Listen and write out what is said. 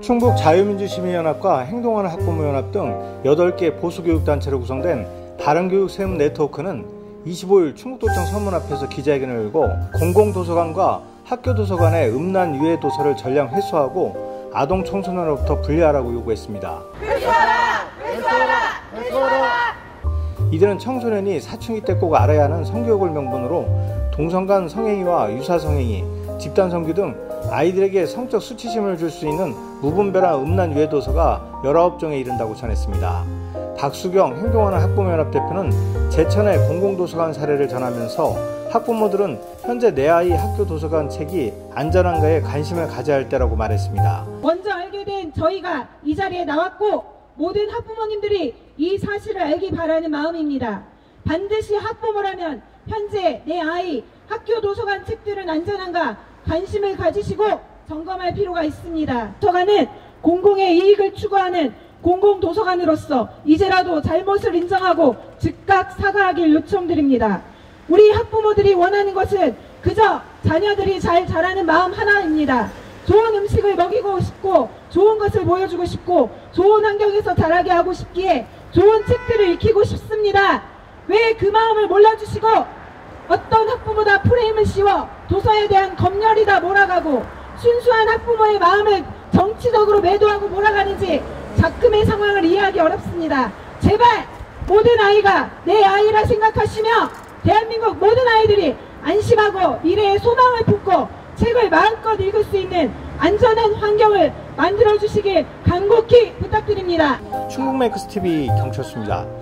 충북 자유민주시민연합과 행동하는 학부모연합 등 8개 보수교육단체로 구성된 바른교육 세움 네트워크는 25일 충북도청 서문 앞에서 기자회견을 열고 공공도서관과 학교도서관의 음란 유해 도서를 전량 회수하고 아동 청소년으로부터 분리하라고 요구했습니다. 회수하라! 회수하라! 회수하라! 이들은 청소년이 사춘기 때 꼭 알아야 하는 성교육을 명분으로 동성 간 성행위와 유사성행위, 집단성교 등 아이들에게 성적 수치심을 줄 수 있는 무분별한 음란 유해 도서가 19종에 이른다고 전했습니다. 박수경 행동하는 학부모연합 대표는 제천의 공공도서관 사례를 전하면서 학부모들은 현재 내 아이 학교 도서관 책이 안전한가에 관심을 가져야 할 때라고 말했습니다. 먼저 알게 된 저희가 이 자리에 나왔고 모든 학부모님들이 이 사실을 알기 바라는 마음입니다. 반드시 학부모라면 현재 내 아이 학교 도서관 책들은 안전한가 관심을 가지시고 점검할 필요가 있습니다. 도서관은 공공의 이익을 추구하는 공공도서관으로서 이제라도 잘못을 인정하고 즉각 사과하길 요청드립니다. 우리 학부모들이 원하는 것은 그저 자녀들이 잘 자라는 마음 하나입니다. 좋은 음식을 먹이고 싶고 좋은 것을 보여주고 싶고 좋은 환경에서 자라게 하고 싶기에 좋은 책들을 익히고 싶습니다. 왜 그 마음을 몰라주시고 어떤 학부모다 프레임을 씌워 도서에 대한 검열이다 몰아가고 순수한 학부모의 마음을 정치적으로 매도하고 몰아가는지 작금의 상황을 이해하기 어렵습니다. 제발 모든 아이가 내 아이라 생각하시며 대한민국 모든 아이들이 안심하고 미래의 소망을 품고 책을 마음껏 읽을 수 있는 안전한 환경을 만들어주시길 간곡히 부탁드립니다. 충북메이커스TV 경철수입니다.